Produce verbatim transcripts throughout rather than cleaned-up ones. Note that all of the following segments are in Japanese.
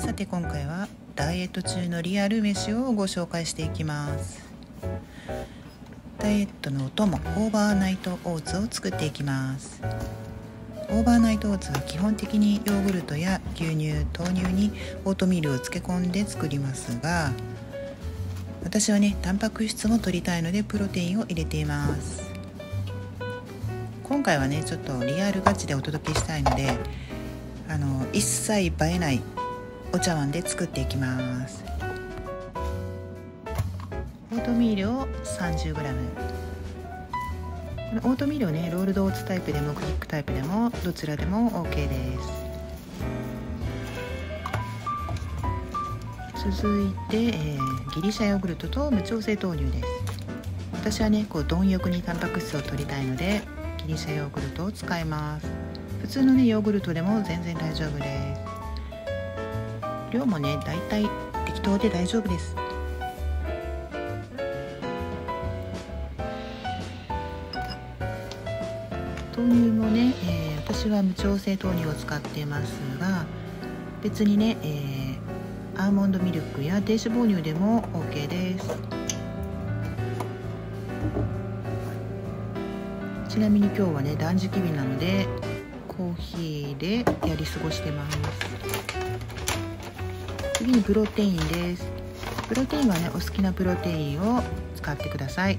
さて今回はダイエット中のリアル飯をご紹介していきます。ダイエットのお供、オーバーナイトオーツを作っていきます。オーバーナイトオーツは基本的にヨーグルトや牛乳、豆乳にオートミールを漬け込んで作りますが、私はねタンパク質も取りたいのでプロテインを入れています。今回はねちょっとリアルガチでお届けしたいので、あの一切映えないお茶碗で作っていきます。オートミールを さんじゅうグラム、 このオートミールをねロールドオーツタイプでもクリックタイプでもどちらでも OK です。続いて、えー、ギリシャヨーグルトと無調整豆乳です。私はねこう貪欲にタンパク質を取りたいのでギリシャヨーグルトを使います。普通のねヨーグルトでも全然大丈夫です。量もねだいたい適当で大丈夫です。豆乳もね、えー、私は無調整豆乳を使っていますが、別にね、えー、アーモンドミルクや低脂肪乳でも OK です。ちなみに今日はね断食日なのでコーヒーでやり過ごしてます。次にプロテインです。プロテインはねお好きなプロテインを使ってください。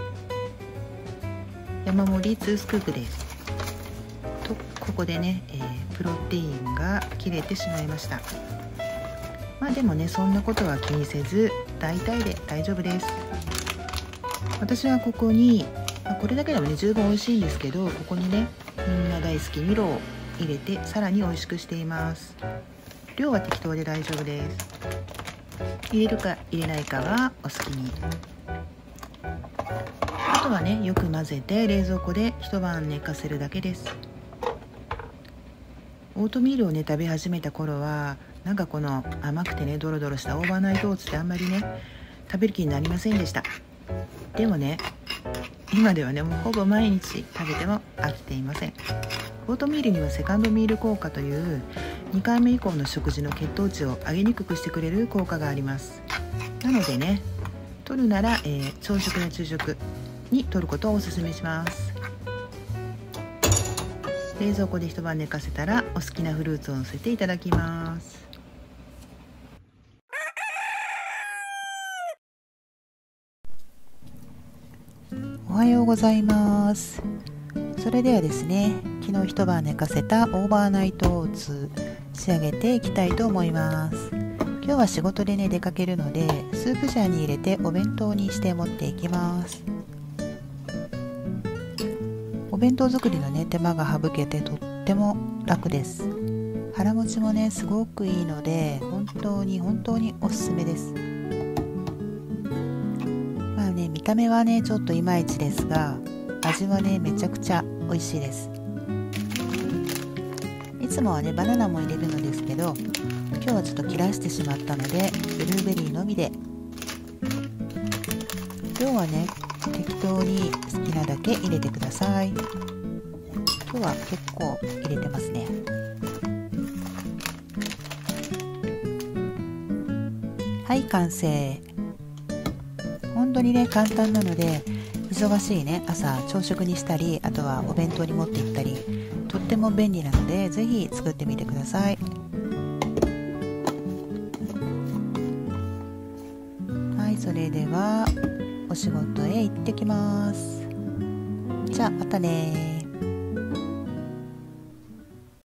山盛りにスクープです。とここでね、えー、プロテインが切れてしまいました。まあでもねそんなことは気にせず大体で大丈夫です。私はここに、まあ、これだけでもね十分美味しいんですけど、ここにねみんな大好きミロを入れてさらに美味しくしています。量は適当で大丈夫です。入れるか入れないかはお好きに。あとはねよく混ぜて冷蔵庫で一晩寝かせるだけです。オートミールをね食べ始めた頃はなんかこの甘くてねドロドロしたオーバーナイトオーツってあんまりね食べる気になりませんでした。でもね今ではねもうほぼ毎日食べても飽きていません。オートミールにはセカンドミール効果というにかいめ以降の食事の血糖値を上げにくくしてくれる効果があります。なのでね取るなら、えー、朝食や昼食に取ることをおすすめします。冷蔵庫で一晩寝かせたらお好きなフルーツを乗せていただきます。おはようございます。それではですね、昨日一晩寝かせたオーバーナイトオーツ仕上げていきたいと思います。今日は仕事でね出かけるのでスープジャーに入れてお弁当にして持っていきます。お弁当作りのね手間が省けてとっても楽です。腹持ちもねすごくいいので本当に本当におすすめです。まあね見た目はねちょっといまいちですが味はねめちゃくちゃ美味しいです。いつもはねバナナも入れるのですけど今日はちょっと切らしてしまったのでブルーベリーのみで。量はね適当に好きなだけ入れてください。今日は結構入れてますね。はい完成。本当にね簡単なので忙しいね朝朝食にしたり、あとはお弁当に持って行ったりとっても便利なのでぜひ作ってみてください。はい、それではお仕事へ行ってきます。じゃあまたね。